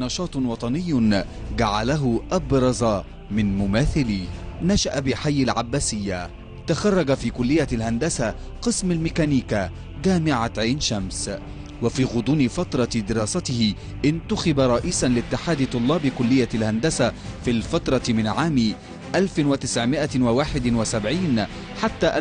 نشاط وطني جعله أبرز من مماثليه. نشأ بحي العباسية، تخرج في كلية الهندسة قسم الميكانيكا جامعة عين شمس، وفي غضون فترة دراسته انتخب رئيسا لاتحاد طلاب كلية الهندسة في الفترة من عام 1971 حتى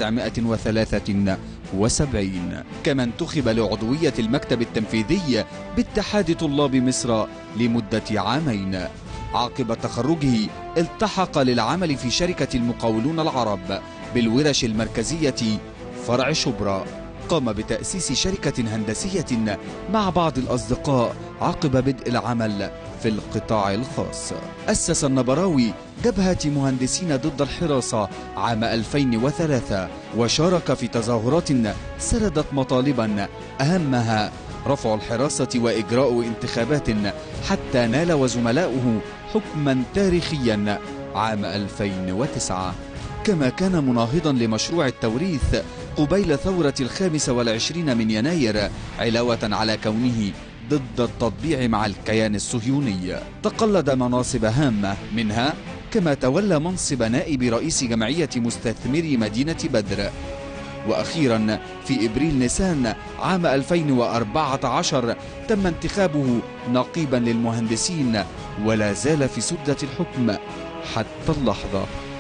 1973، كما انتخب لعضوية المكتب التنفيذي باتحاد طلاب مصر لمدة عامين. عقب تخرجه التحق للعمل في شركة المقاولون العرب بالورش المركزية فرع شبرا. قام بتأسيس شركة هندسية مع بعض الأصدقاء عقب بدء العمل في القطاع الخاص. أسس النبراوي جبهة مهندسين ضد الحراسة عام 2003، وشارك في تظاهرات سردت مطالبا أهمها رفع الحراسة وإجراء انتخابات، حتى نال وزملاؤه حكما تاريخيا عام 2009. كما كان مناهضا لمشروع التوريث قبيل ثورة 25 من يناير، علاوة على كونه ضد التطبيع مع الكيان الصهيوني. تقلد مناصب هامة، منها كما تولى منصب نائب رئيس جمعية مستثمري مدينة بدر. وأخيرا في إبريل نيسان عام 2014 تم انتخابه نقيبا للمهندسين، ولا زال في سدة الحكم حتى اللحظة.